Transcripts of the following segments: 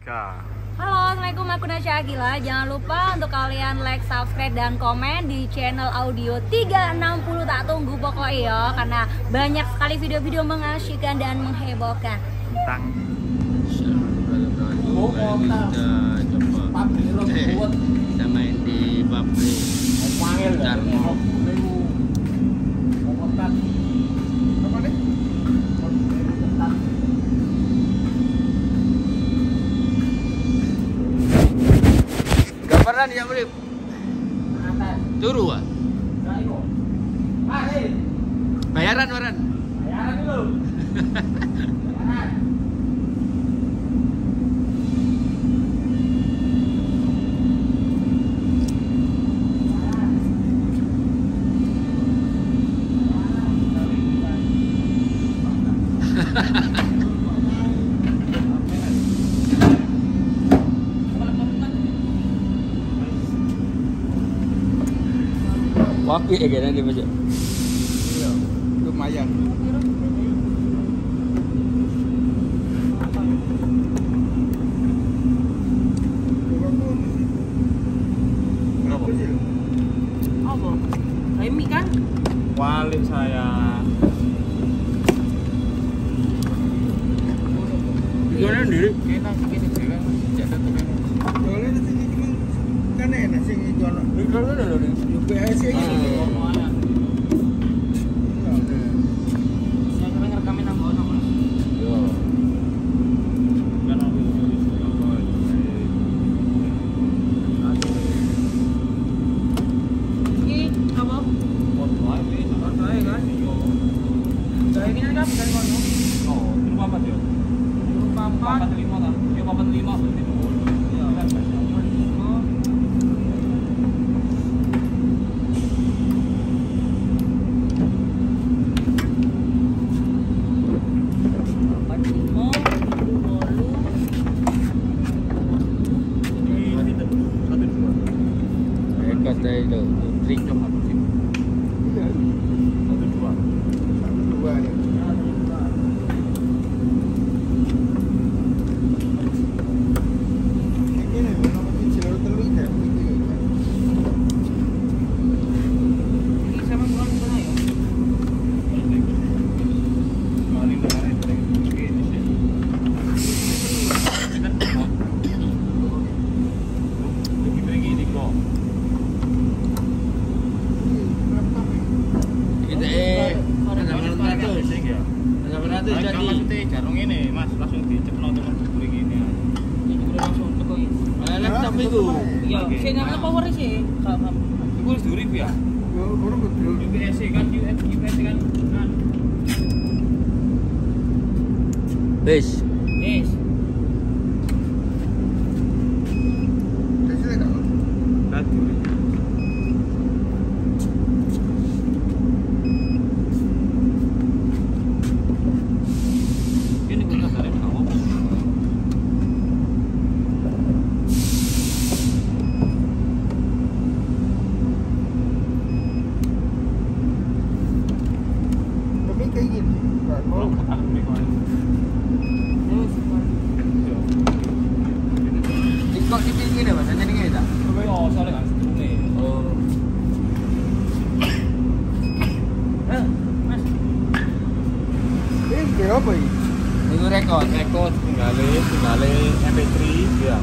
3. Halo, Assalamualaikum, aku Nasya Agila. Jangan lupa untuk kalian like, subscribe, dan komen di channel audio 360. Tak tunggu pokoknya ya, karena banyak sekali video-video mengasyikkan dan menghebohkan. Tentang kita main di pabrik Darmo. Gambaran ya Brip. Turu ah. Bayaran waran. Bayaran dulu. Wapi ya kayaknya dia baca. Iya, lumayan. berapa? Apa? Remi kan? Walik saya. Gimana diri? Kita segini juga jatuh temen. Soalnya nanti cuma kan enak sih itu anak. Kalau ada loh. UPS ini. Kata itu trik Iya. 1, 2 ya. Ini nama kecil terus ya. Ini sama pulang ke sana ya? Jarung ini mas langsung diceplok teman buri gini. Ini langsung teko ini. laptop itu. Iya, saya nyala power sih. Itu harus 2.000 ya? Baru betul. UPS kan UPS kan Bes. Yes. Hasilnya enggak? tadi. Ini guna dari kamu. Tapi kayak gini. Enggak mau. Kok di pinggir ya mas? Jadi kita. Oh, soalnya kan setune. Oh. Mas. Ini kayak apa ini? Itu rekod. Rekod tinggalnya MP3 ya.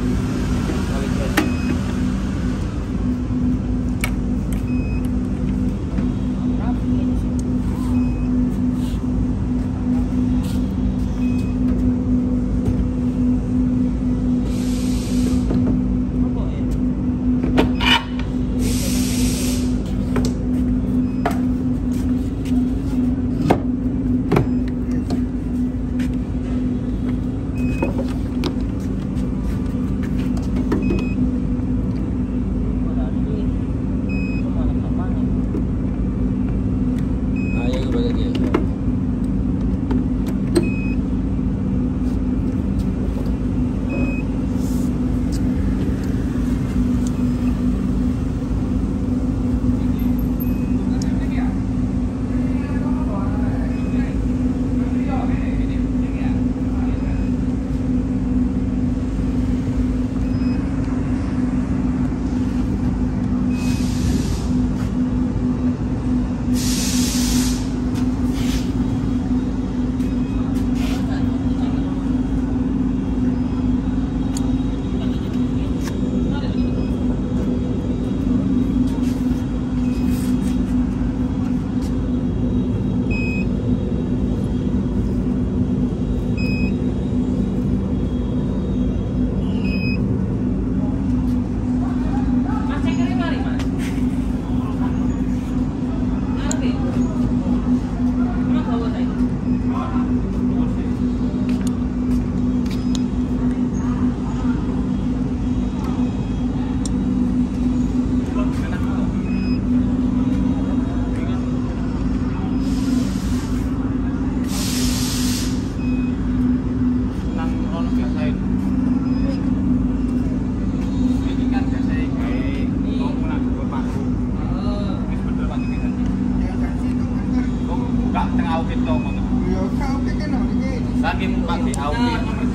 tengah audit to ngono. Yo kau kan ono iki. Saking Pak di audit.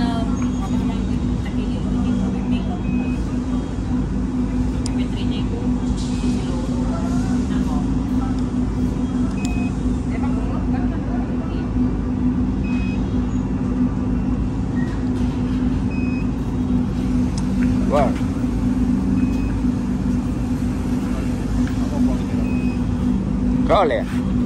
Wah. Kau le.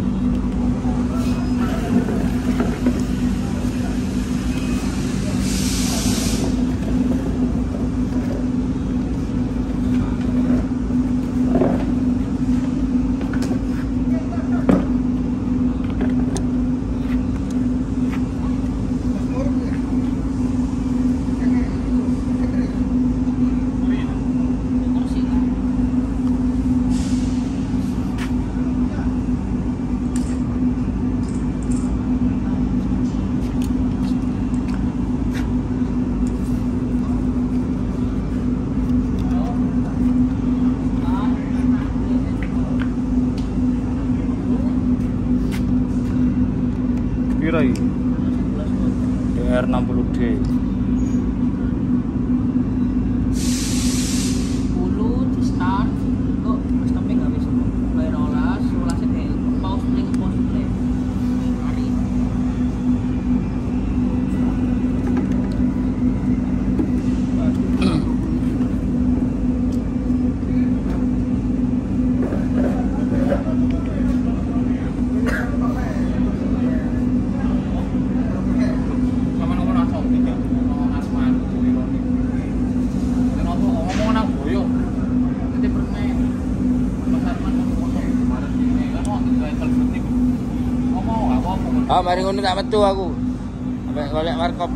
Pira iki? DR60D. 10 di start kok stopnya nggak bisa bayar olas pause play hari Sama nomor asal tiga. Nomor asman ironi. Kenapa ngomong nang boyo? Nanti permen. Mas Arman ngomong kemarin ini kan mau travel penting. Ngomong apa? Ah, mari ngono tak metu aku. Sampai golek warkop.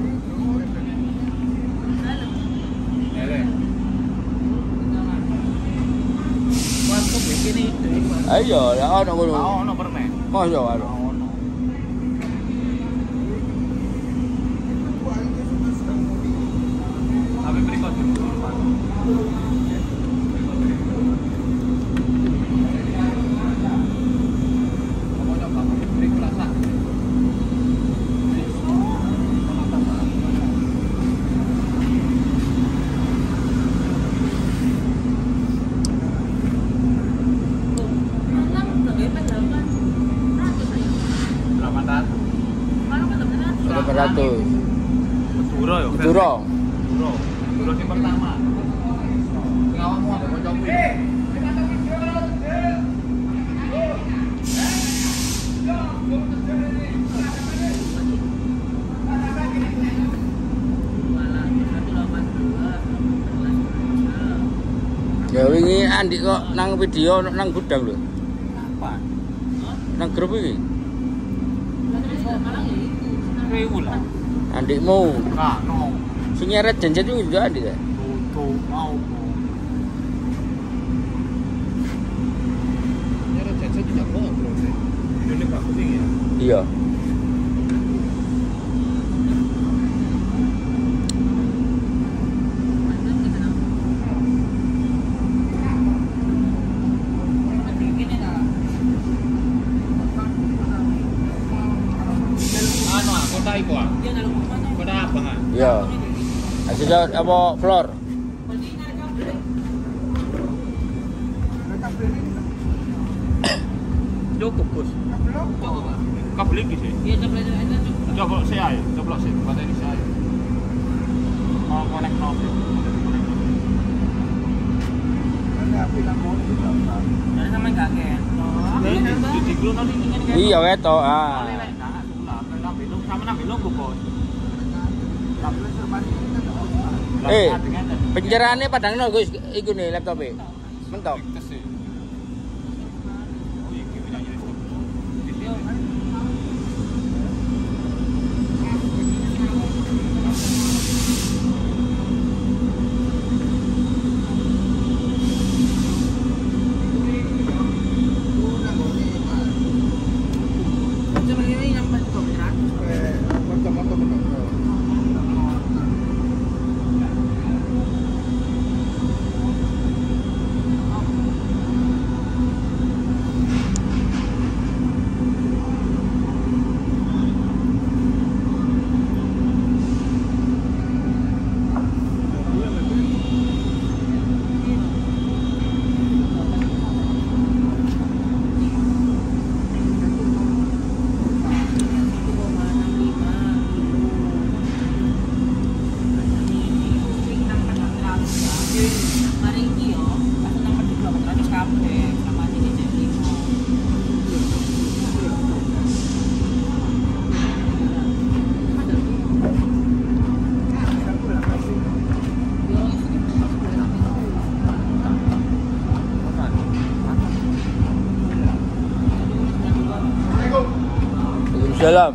Ele. waktu bikin itu Ayo, ya ono ngono. Ono permen. Mosok aro. Ono. Tapi berikut dulu. Mau coba beri kelasa. Beratus. Duro ya. Duro. Duro sing pertama. Sing awakmu ambek kancaku iki. Ya wingi Andi kok nang video nang gudang lho. Apa? Nang grup iki. Rewu lah. Andikmu. Kak, no. Sing nyeret janjet itu juga Andi ta? Tuh, mau. Nyara janji tidak mau bro. Ini bagus ini ya. Iya. Anu, kota iku ah. Kota apa ah? Iya. Asih apa floor? Cukup, Gus. Kabel iki sih. iya coba aja Coba sih ayo, coba sih. Baterai sih ayo. Mau connect no sih. dari sama nggak kayak Di dulu nanti ingin kayak. Iya weto ah. Sama nang belok Bos. Pencerahannya padang no Gus, iku nih laptopnya. Mentok. coba ini nyampe 200 Mantap. dalam.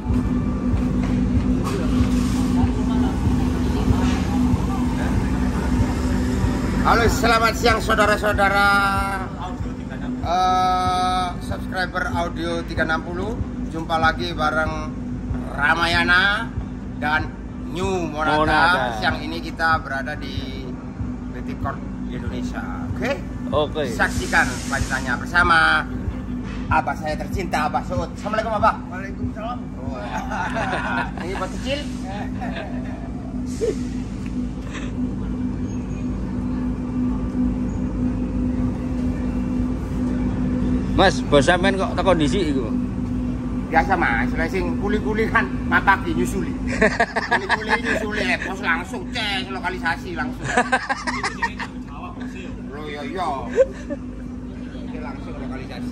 Halo, selamat siang saudara-saudara subscriber Audio 360. Jumpa lagi bareng Ramayana dan New Monata. Siang ini kita berada di PT Corp Indonesia. Oke. Saksikan selanjutnya bersama Abah saya tercinta, Abah Suud. Assalamualaikum Abah. Waalaikumsalam. Ini bos kecil. Mas, bos sampean kok tak kondisi iku? Biasa Mas, sing kuli-kuli kan mapaki nyusuli. Kuli-kuli nyusuli pos langsung cek lokalisasi langsung. Loh yo. Oke, langsung lokalisasi.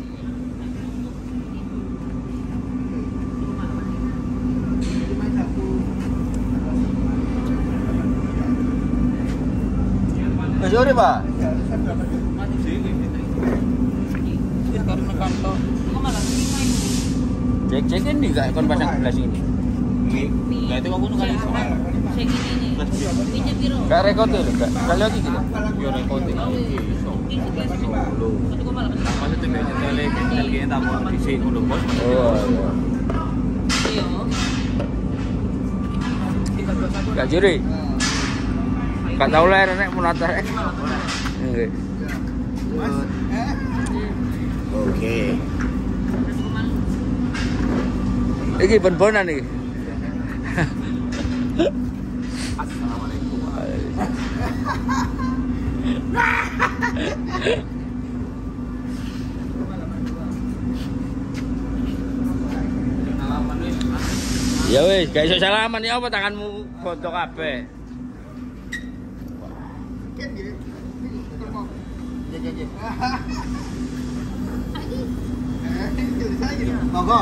Sore, Pak. Cek ini gak kon pasang gelas ini. Gak itu aku nunggu segini nih. Gak rekod lho, gak. Kali lagi gitu. Yo rekod iki. Maksud tele kene tak mau dhisik ngono bos. Oh iya. Gak juri. Gak tau lah nek Monata. Nggih. Oke. Iki bon-bonan iki. Assalamualaikum. Ya wis, gak iso salaman ya apa tanganmu foto kabeh. Monggo.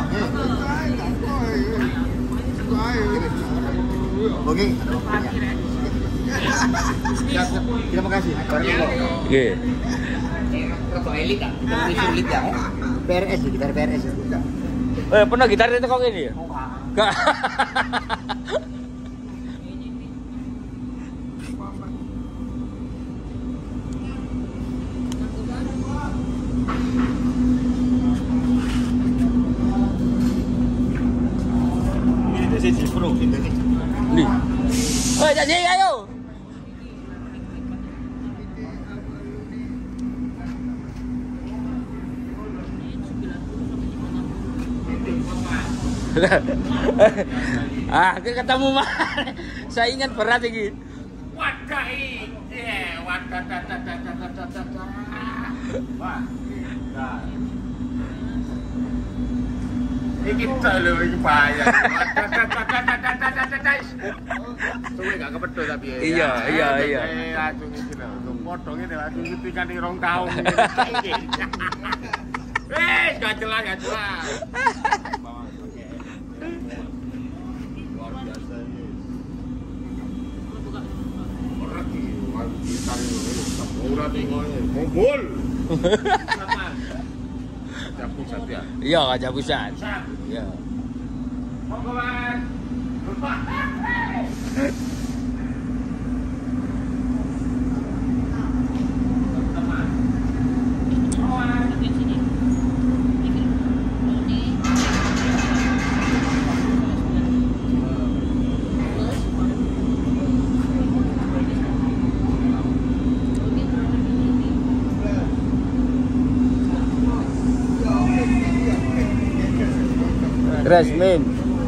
Oke. Terima kasih. Nggih. Rokok elit kan? Kita lebih sulit ya. PRS ya, gitar PRS ya. Pernah gitar itu kok ini ya? Enggak. Nih. Jadi ayo. Ketemu mah. Saya ingat berat ini. Wadai. Wah. Iki lho iki bahaya. Suwe gak kepedhot tapi ya. Iya. Langsung iki lho. Podho ngene langsung nyepikan 2 tahun. Gak jelas. Luar biasa ini. Ora tengoknya. Ngombol. Pusat ya. Iya, Raja Pusat. Iya. Monggo, Mas. Resmin.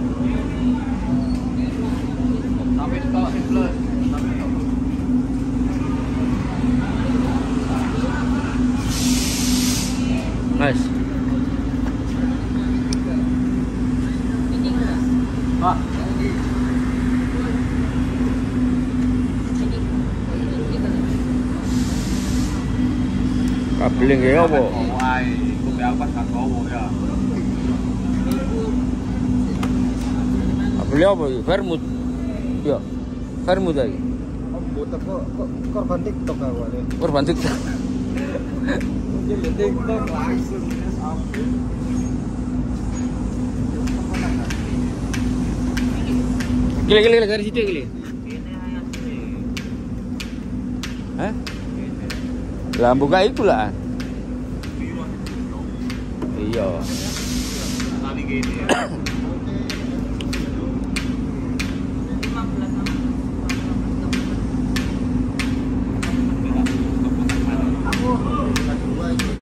Tapi kalau plus. Mas. Pak. Kabeling ya apa? Wah, itu apa kakowo ya. Kabel apa iki? Vermut. Ya. Vermut iki. Korban TikTok awalnya. Korban TikTok. TikTok langsung. Gile dari situ gile. Hah? Lah buka iku lah. Iya. Kali gini ya.